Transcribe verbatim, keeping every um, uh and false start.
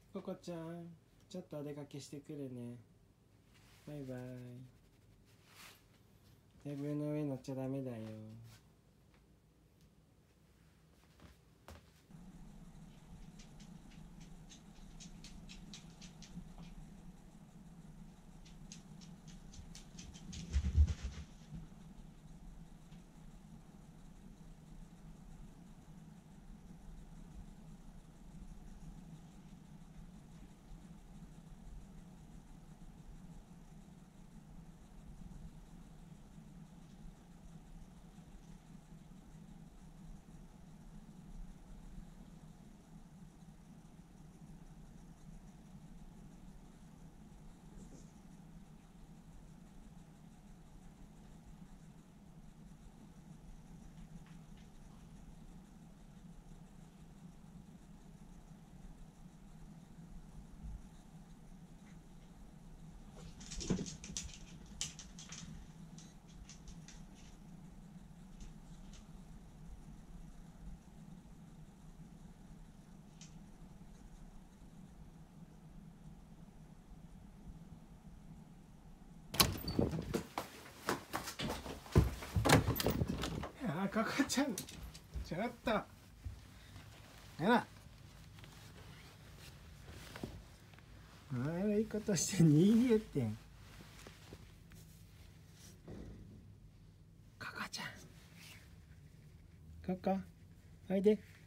ココちゃん、ちょっとお出かけしてくるね。バイバイ。テーブルの上乗っちゃダメだよ。あ、ココちゃん、ちょっと。あら。悪いことして逃げてん。ココちゃん。ココ、おいで。